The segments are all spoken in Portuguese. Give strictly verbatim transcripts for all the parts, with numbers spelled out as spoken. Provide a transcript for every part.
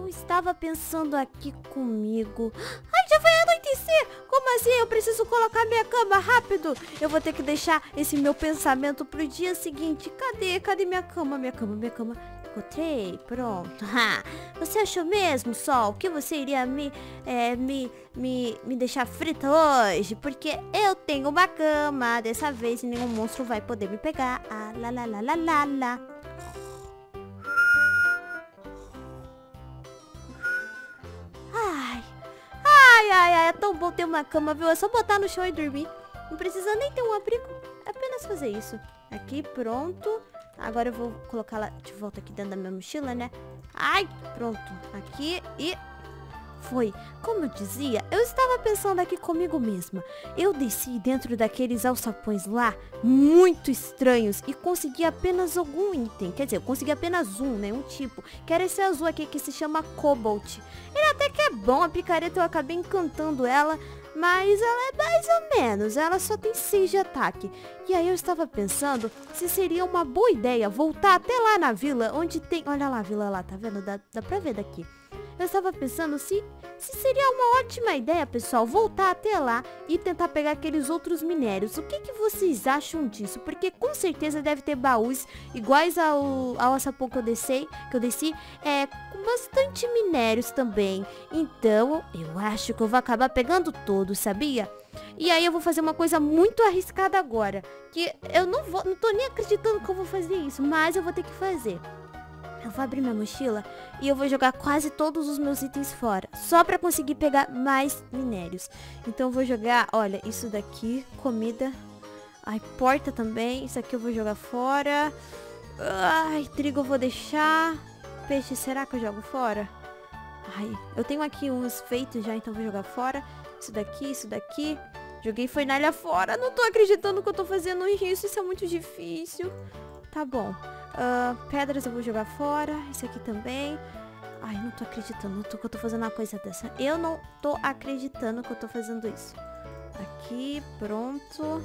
estava pensando aqui comigo. Ai, já vai anoitecer! Como assim? Eu preciso colocar minha cama rápido. Eu vou ter que deixar esse meu pensamento pro dia seguinte. Cadê? Cadê minha cama? Minha cama, minha cama. Encontrei, pronto. Ha. Você achou mesmo, Sol, que você iria me, é, me, me, me deixar frita hoje? Porque eu tenho uma cama. Dessa vez nenhum monstro vai poder me pegar. Ah, lá, lá, lá, lá, lá, lá. Ai, ai, ai, ai, é tão bom ter uma cama, viu? É só botar no chão e dormir. Não precisa nem ter um abrigo. É apenas fazer isso. Aqui, pronto. Agora eu vou colocar ela de volta aqui dentro da minha mochila, né? Ai, pronto. Aqui e... Foi. Como eu dizia, eu estava pensando aqui comigo mesma. Eu desci dentro daqueles alçapões lá, muito estranhos, e consegui apenas algum item. Quer dizer, eu consegui apenas um, né? Um tipo. Que era esse azul aqui que se chama Cobalt. Ele até que é bom, a picareta eu acabei encantando ela, mas ela é mais ou menos, ela só tem seis de ataque. E aí eu estava pensando se seria uma boa ideia voltar até lá na vila, onde tem... Olha lá a vila lá, tá vendo? Dá, dá pra ver daqui. Eu estava pensando se, se seria uma ótima ideia, pessoal, voltar até lá e tentar pegar aqueles outros minérios. O que, que vocês acham disso? Porque com certeza deve ter baús iguais ao, ao alçapão que eu desci, que eu desci, é, com bastante minérios também. Então, eu acho que eu vou acabar pegando todos, sabia? E aí eu vou fazer uma coisa muito arriscada agora, que eu não vou, não tô nem acreditando que eu vou fazer isso, mas eu vou ter que fazer. Eu vou abrir minha mochila e eu vou jogar quase todos os meus itens fora, só pra conseguir pegar mais minérios. Então eu vou jogar, olha, isso daqui, comida. Ai, porta também, isso aqui eu vou jogar fora. Ai, trigo eu vou deixar. Peixe, será que eu jogo fora? Ai, eu tenho aqui uns feitos já, então eu vou jogar fora. Isso daqui, isso daqui. Joguei fornalha fora, não tô acreditando que eu tô fazendo isso, isso é muito difícil. Tá bom. Uh, pedras eu vou jogar fora. Esse aqui também. Ai, não tô acreditando que eu tô fazendo uma coisa dessa. Eu não tô acreditando que eu tô fazendo isso. Aqui, pronto.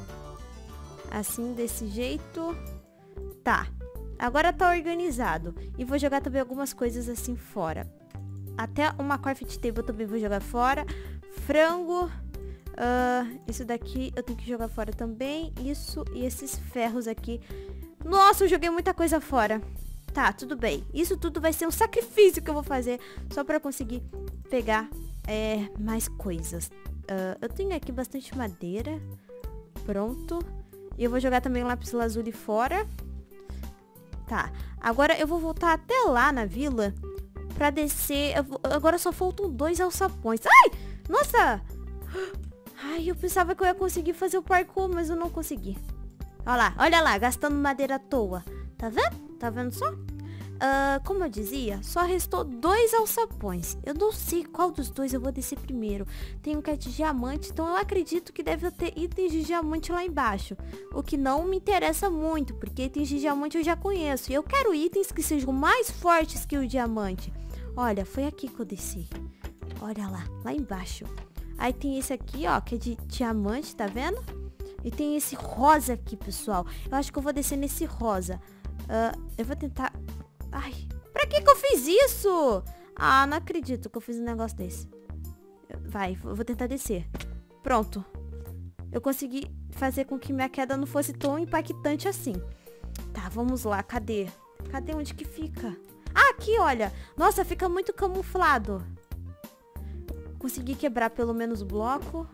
Assim, desse jeito. Tá. Agora tá organizado. E vou jogar também algumas coisas assim fora. Até uma coffee table também vou jogar fora. Frango. Uh, isso daqui eu tenho que jogar fora também. Isso e esses ferros aqui. Nossa, eu joguei muita coisa fora. Tá, tudo bem. Isso tudo vai ser um sacrifício que eu vou fazer só pra conseguir pegar é, mais coisas. Uh, eu tenho aqui bastante madeira. Pronto. E eu vou jogar também o lápis lazuli fora. Tá. Agora eu vou voltar até lá na vila pra descer. Eu vou... Agora só faltam dois alçapões. Ai! Nossa! Ai, eu pensava que eu ia conseguir fazer o parkour, mas eu não consegui. Olha lá, olha lá, gastando madeira à toa. Tá vendo? Tá vendo só? Uh, como eu dizia, só restou dois alçapões. Eu não sei qual dos dois eu vou descer primeiro. Tem um que é de diamante, então eu acredito que deve ter itens de diamante lá embaixo. O que não me interessa muito, porque itens de diamante eu já conheço. E eu quero itens que sejam mais fortes que o diamante. Olha, foi aqui que eu desci. Olha lá, lá embaixo. Aí tem esse aqui, ó, que é de diamante, tá vendo? E tem esse rosa aqui, pessoal. Eu acho que eu vou descer nesse rosa. Uh, eu vou tentar... Ai, pra que que eu fiz isso? Ah, não acredito que eu fiz um negócio desse. Vai, eu vou tentar descer. Pronto. Eu consegui fazer com que minha queda não fosse tão impactante assim. Tá, vamos lá. Cadê? Cadê onde que fica? Ah, aqui, olha. Nossa, fica muito camuflado. Consegui quebrar pelo menos o bloco.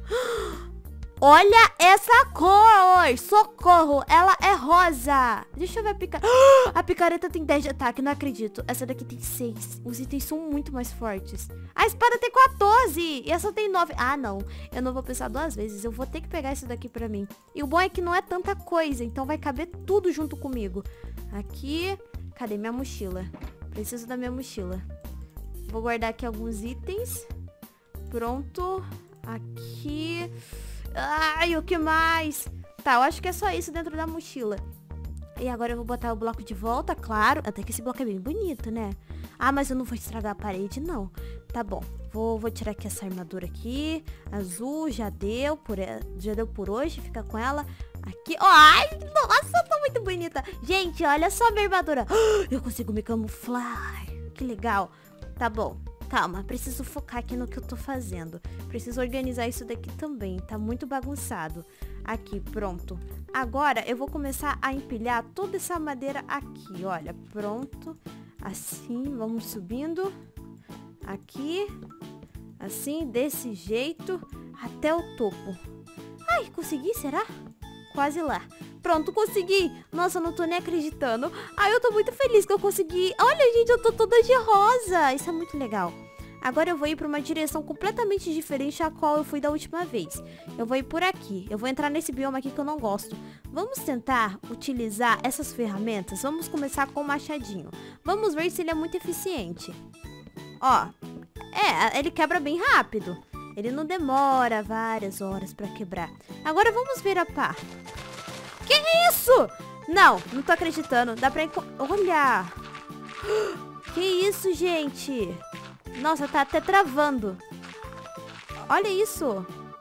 Olha essa cor! Socorro! Ela é rosa! Deixa eu ver a picareta. A picareta tem dez de ataque, não acredito. Essa daqui tem seis. Os itens são muito mais fortes. A espada tem quatorze! E essa tem nove. Ah, não. Eu não vou pensar duas vezes. Eu vou ter que pegar isso daqui pra mim. E o bom é que não é tanta coisa, então vai caber tudo junto comigo. Aqui. Cadê minha mochila? Preciso da minha mochila. Vou guardar aqui alguns itens. Pronto. Aqui... Ai, o que mais? Tá, eu acho que é só isso dentro da mochila. E agora eu vou botar o bloco de volta, claro. Até que esse bloco é bem bonito, né? Ah, mas eu não vou estragar a parede, não. Tá bom, vou, vou tirar aqui essa armadura aqui. Azul, já deu por, já deu por hoje, fica com ela. Aqui, oh, ai, nossa, tá muito bonita. Gente, olha só a minha armadura. Eu consigo me camuflar. Que legal. Tá bom. Calma, preciso focar aqui no que eu tô fazendo. Preciso organizar isso daqui também. Tá muito bagunçado. Aqui, pronto. Agora eu vou começar a empilhar toda essa madeira aqui, olha. Pronto. Assim, vamos subindo. Aqui. Assim, desse jeito. Até o topo. Ai, consegui, será? Quase lá. Pronto, consegui. Nossa, eu não tô nem acreditando. Ai, eu tô muito feliz que eu consegui. Olha, gente, eu tô toda de rosa. Isso é muito legal. Agora eu vou ir pra uma direção completamente diferente a qual eu fui da última vez. Eu vou ir por aqui. Eu vou entrar nesse bioma aqui que eu não gosto. Vamos tentar utilizar essas ferramentas. Vamos começar com o machadinho. Vamos ver se ele é muito eficiente. Ó, é, ele quebra bem rápido. Ele não demora várias horas pra quebrar. Agora vamos ver a pá. Que isso? Não, não tô acreditando. Dá pra... Olha! Que isso, gente? Nossa, tá até travando. Olha isso.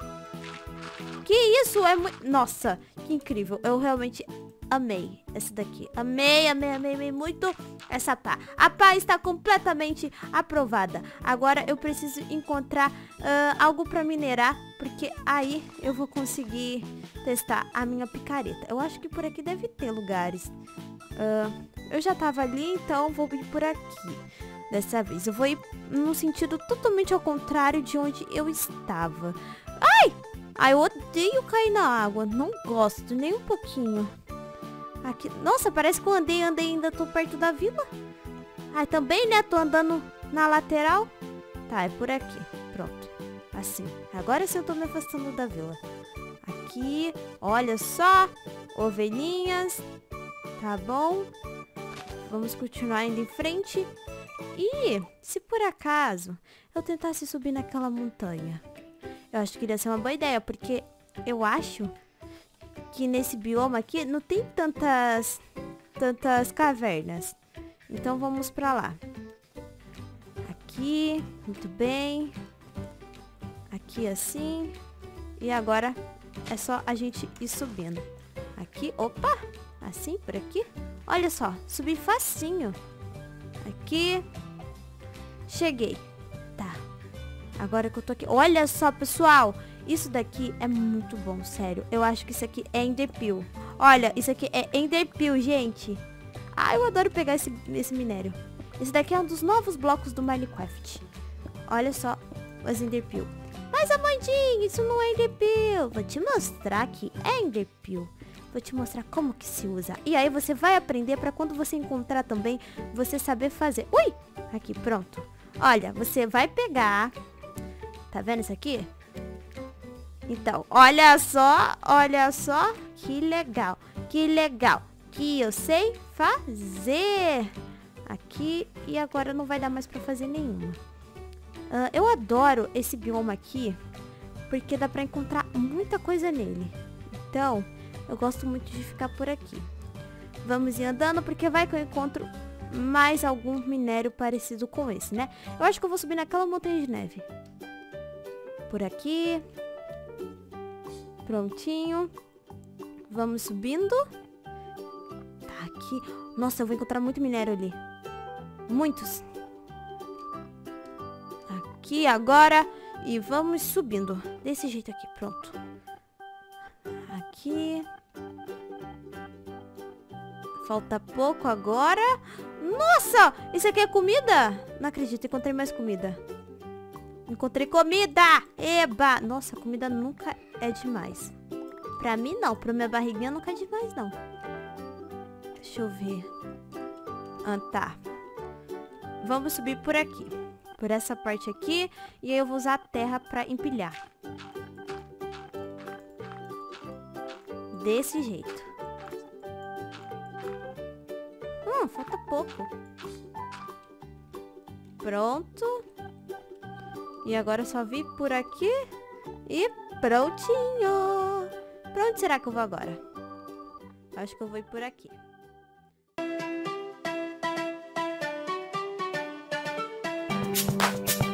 Que isso? É muito... Nossa, que incrível. Eu realmente amei essa daqui. Amei, amei, amei, amei muito essa pá. A pá está completamente aprovada. Agora eu preciso encontrar uh, algo pra minerar, porque aí eu vou conseguir testar a minha picareta. Eu acho que por aqui deve ter lugares. Uh, eu já tava ali, então vou ir por aqui. Dessa vez eu vou ir num sentido totalmente ao contrário de onde eu estava. Ai! Ai, eu odeio cair na água. Não gosto, nem um pouquinho. Aqui. Nossa, parece que eu andei, andei ainda tô perto da vila. Ai, também, né? Tô andando na lateral. Tá, é por aqui. Pronto. Assim. Agora sim eu tô me afastando da vila. Aqui. Olha só. Ovelhinhas. Tá bom. Vamos continuar indo em frente. E se por acaso eu tentasse subir naquela montanha? Eu acho que iria ser uma boa ideia, porque eu acho que nesse bioma aqui não tem tantas tantas cavernas. Então vamos pra lá. Aqui, muito bem. Aqui assim. E agora é só a gente ir subindo. Aqui, opa! Assim, por aqui. Olha só, subi facinho. Aqui. Cheguei. Tá. Agora que eu tô aqui. Olha só, pessoal. Isso daqui é muito bom, sério. Eu acho que isso aqui é Enderpeel. Olha, isso aqui é Enderpeel, gente. Ah, eu adoro pegar esse, esse minério. Esse daqui é um dos novos blocos do Minecraft. Olha só os Enderpeel. Mas, Amandinha, isso não é Enderpeel. Vou te mostrar que é Enderpeel. Vou te mostrar como que se usa. E aí você vai aprender para quando você encontrar também, você saber fazer. Ui! Aqui, pronto. Olha, você vai pegar... Tá vendo isso aqui? Então, olha só, olha só. Que legal, que legal. Que eu sei fazer. Aqui, e agora não vai dar mais pra fazer nenhuma. Uh, eu adoro esse bioma aqui, porque dá pra encontrar muita coisa nele. Então... eu gosto muito de ficar por aqui. Vamos ir andando, porque vai que eu encontro mais algum minério parecido com esse, né? Eu acho que eu vou subir naquela montanha de neve. Por aqui. Prontinho. Vamos subindo. Tá aqui. Nossa, eu vou encontrar muito minério ali. Muitos. Aqui agora. E vamos subindo. Desse jeito aqui, pronto. Aqui. Falta pouco agora. Nossa! Isso aqui é comida? Não acredito, encontrei mais comida. Encontrei comida! Eba! Nossa, comida nunca é demais. Pra mim não, pra minha barriguinha nunca é demais não. Deixa eu ver. Ah, tá. Vamos subir por aqui. Por essa parte aqui. E aí eu vou usar a terra pra empilhar. Desse jeito. Hum, falta pouco. Pronto. E agora só vir por aqui. E prontinho. Pra onde será que eu vou agora? Acho que eu vou ir por aqui. Música